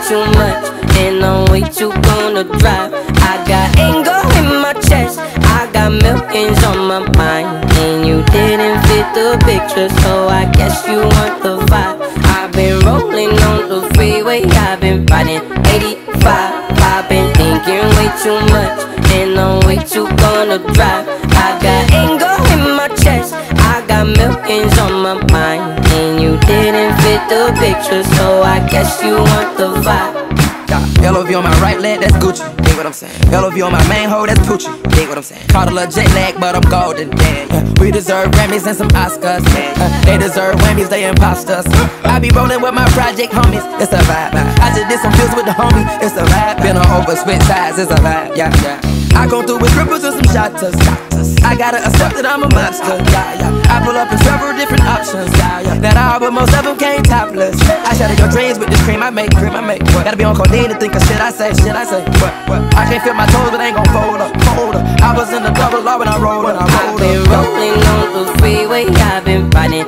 too much, and I'm way too gonna drive. I got anger in my chest, I got millions on my mind, and you didn't fit the picture, so I guess you want the vibe. I've been rolling on the freeway, I've been riding 85. I've been thinking way too much, and I'm way too gonna drive. I got anger in my chest, I got millions on my mind, and you didn't fit the picture, so I guess you want the vibe. LOV on my right leg, that's Gucci, dig what I'm saying. LOV on my main hoe, that's Poochie, dig what I'm saying. Caught a little jet lag, but I'm golden, damn. We deserve Grammys and some Oscars, they deserve whammies, they imposters. I be rolling with my project homies, it's a vibe. I just did some deals with the homie, it's a vibe. Been on over, switch sides, it's a vibe, yeah. I go through with cripples and some shotters. I gotta accept that I'm a monster, I pull up in several different options, that all but most of them came topless. I shatter your dreams with this cream I make. Gotta be on codeine to think of shit I say. What? I can't feel my toes, but I ain't gon' fold up. I was in the double law when I rolled up. I've been rolling on the freeway, I've been riding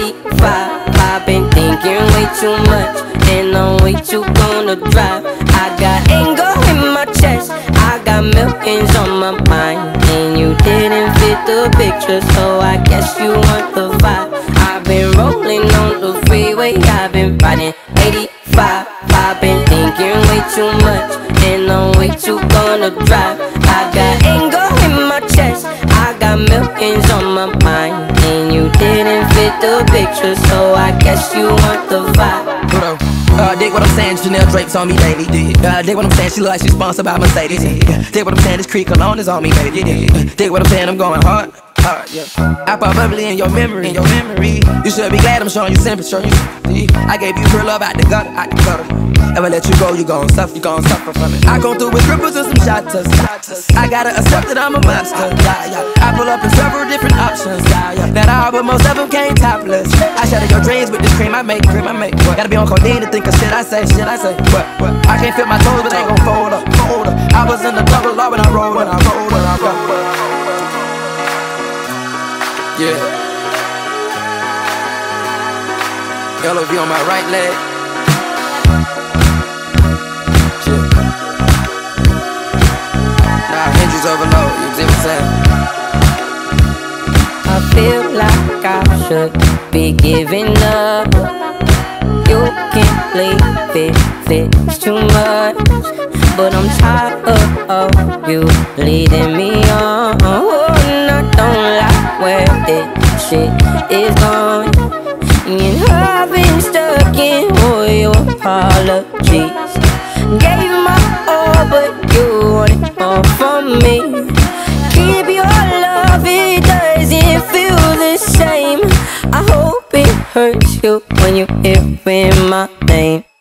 85. I've been thinking way too much, and I'm way too gonna drive. I got anger in my chest, I got millions on my mind, and you didn't fit the picture, so I guess you want the vibe. I've been rolling on the freeway, I've been riding 85. I've been thinking way too much, and I'm way too gonna drive. I got anger in my chest, I got millions on my mind, and you didn't fit the picture, so I guess you want the vibe. Dig what I'm saying, Chanel drapes on me daily. Dig what I'm saying, she look like she's sponsored by Mercedes. Dig what I'm saying, this Creek cologne is on me, baby. Dig what I'm saying, I'm going hard. I pop bubbly in your memory. You should be glad I'm showing you sympathy. I gave you real love out the gutter. Ever let you go, you gon' suffer from it. I go through with cripples and some shotters. I gotta accept that I'm a monster. I pull up in several different options. That all but most of them came topless. I shatter your dreams with this cream I make. Gotta be on codeine to think of shit I say. What? I can't feel my toes, but I ain't gon' fold up. I was in the double law when I rolled up. Yeah. LOV on my right leg. Shit. Nah, hinges overload, you see what I'm saying? I feel like I should be giving up. You can't leave it's too much, but I'm tired of you leading me on. And I don't like where this shit is going, and I've been stuck in all your apologies. Gave my all, but you wanted more from me. Keep your love, it doesn't feel the same. I hope it hurts you when you hear my name.